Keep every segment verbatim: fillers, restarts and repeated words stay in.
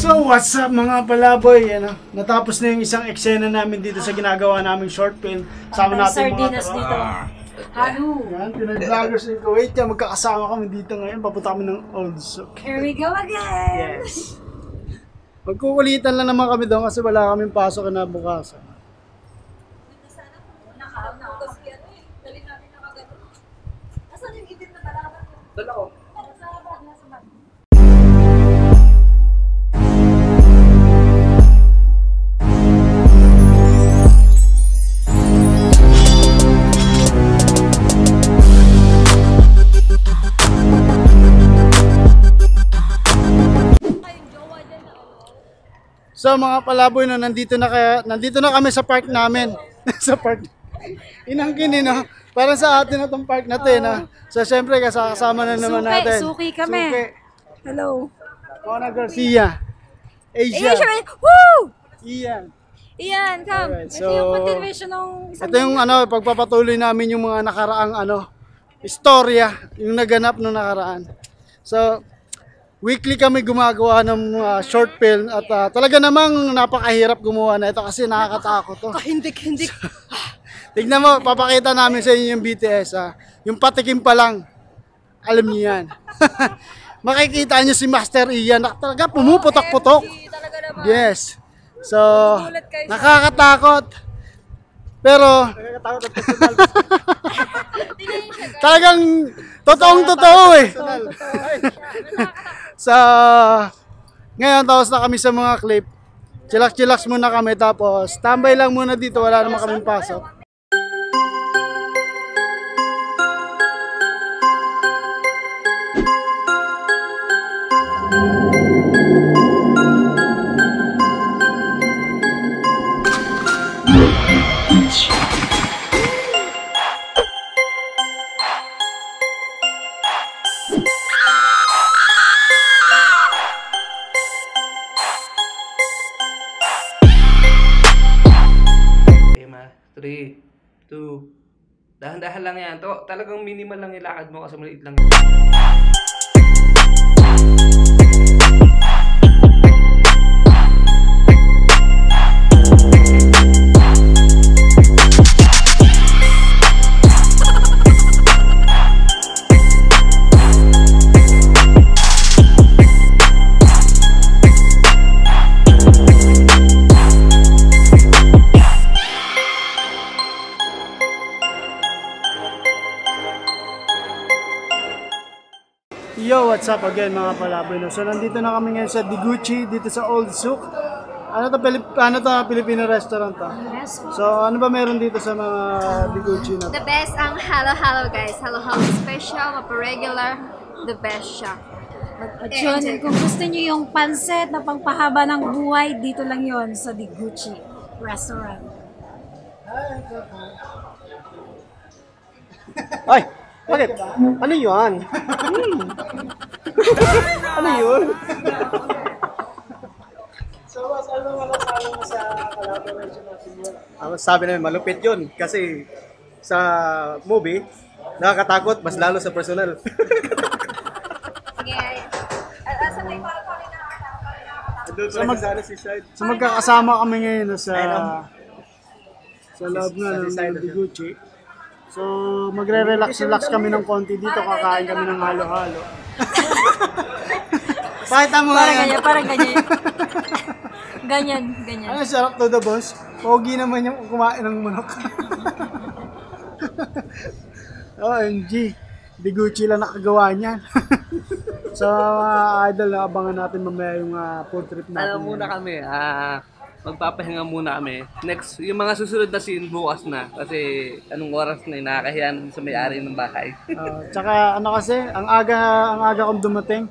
So what's up mga palaboy, ano, natapos na yung isang eksena namin dito sa ginagawa naming short film. Sama natin mga sardinas dito. Halo. Yan, Pinoy vloggers in Kuwait. Yan, magkakasama kami dito ngayon. Papunta kami ng Old Souk. Here we go again. Yes. Magkukulitan lang naman kami doon kasi wala kaming pasok na bukasan. Dala ko. So mga palaboy, no, nandito na kaya nandito na kami sa park namin. Sa park. Inangkin no. Para sa atin na tong park natin, uh, no. So syempre kasama na naman suki, natin. Suki kami. Suki. Hello. Mona Garcia. Eyeisha. Woo! Iyan. Iyan, come. Alright, so, ito yung continuation ng isang ito yung ano, pagpapatuloy namin yung mga nakaraang ano, istorya, yung naganap nung nakaraan. So, weekly kami gumagawa ng uh, short film at uh, talaga namang napakahirap gumawa na ito kasi nakakatakot to. Kahindik-hindik. So, tignan mo, papakita namin sa inyo yung B T S. Ha? Yung patikim pa lang, alam niyo yan. Makikita niyo si Master Ian na talaga pumuputok-putok. Yes. So, nakakatakot. Pero, talagang totoong-totoo eh. So, ngayon tapos na kami sa mga clip. Chillax-chillax muna kami tapos tambay lang muna dito, wala naman kaming pasok. three, two, dahan-dahan lang yan. To, talagang minimal lang ilakad mo kasi maliit lang. Yo, what's up again mga palaboy, no? So nandito na kami ngayon sa Diguchi, dito sa Old Souk. Ano to, Pilip ano to, Filipino restaurant to? Yes. So ano ba meron dito sa mga Diguchi na to? The best ang halo-halo guys. Halo-halo special, mapa-regular, the best siya. At yun, kung gusto nyo yung pansit na pangpahaba ng buhay, dito lang yon sa Diguchi restaurant. Ay! Bakit? Ano yun? Ano yun? So, mas ano mo nasalo mo sa collaboration natin yun? Ang sabi namin, malupit yun. Kasi sa movie, nakakatakot, mas lalo sa personal. Sige. Asa na yung parang nakakatakot? So, mag si side. So magkakasama kami ngayon no, sa sa loob nga Sa ng Diguchi. So, magre-relax-relax kami ng konti dito, kakain kami ng halo-halo. Pakita mo nga Parang yan. ganyan, parang ganyan. Ganyan, ganyan. Ano, sarap to the boss. Pogi naman yung kumain ng manok. O M G, Diguchi lang nakagawa niyan. So, mga idol, abangan natin mamaya yung uh, food trip natin. Ano muna kami, ah... Uh, magpapahinga muna kami. Next, yung mga susunod na scene bukas na. Kasi anong oras na yung nakakahiyan sa may-ari ng bahay. uh, tsaka ano kasi, ang aga, ang aga kong dumating.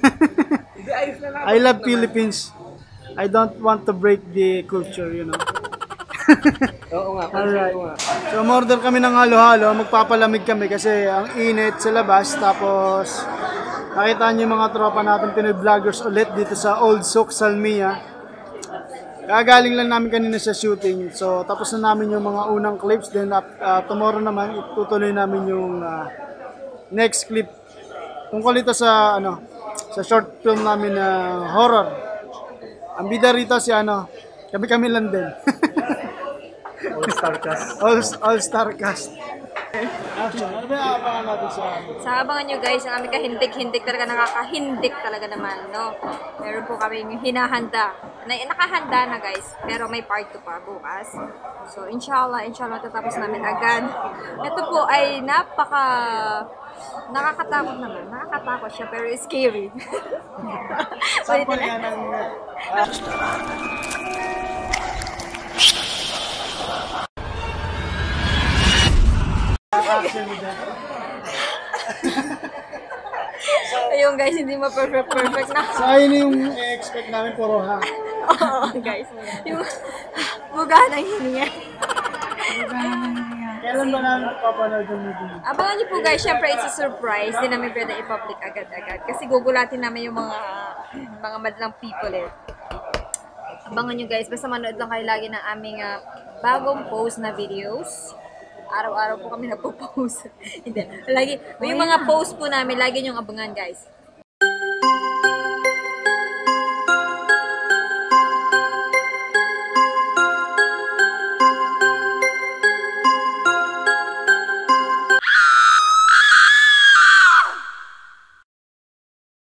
I love Philippines. I don't want to break the culture, you know. Oo nga. Alright. So, umorder kami ng halo-halo. Magpapalamig kami kasi ang init sa labas. Tapos, nakita niyo yung mga tropa natin Pinoy vloggers ulit dito sa Old Souk, Salmia. Kagaling lang namin kanina sa shooting. So, tapos na namin yung mga unang clips. Then, uh, tomorrow naman, itutuloy namin yung uh, next clip. Tungkol ito sa, ano, sa short film namin na uh, horror. Ang bida rito si ano, kami-kami lang din. All-star cast. all, all-star cast. Action. Ano ba yung abangan natin sa ano? Sa abangan nyo guys, ang aming kahindik-hindik talaga, nakakahindik talaga naman, no? Meron po kami yung hinahanda. Na, nakahanda na guys, pero may part two pa bukas. So, inshallah, inshallah, tatapos namin agad. Ito po ay napaka... nakakatakot naman. Nakakatakot siya, pero scary. Sample nga ng... Action mo dyan. Ayun guys, hindi ma-perfect perfect na. So ayun yung i-expect namin, puro ha. Oo guys. Yung buga ng hininga. Kailan ba namin papanood yung movie? Abangan niyo po guys, syempre it's a surprise. Hindi namin pwede i-public agad-agad. Kasi gugulatin namin yung mga mga madlang people eh. Abangan niyo guys, basta manood lang kayo lagi ng aming uh, bagong post na videos. Araw-araw po kami nagpo-post. Hindi. Lagi, yung mga post po namin, lagi niyong abangan guys.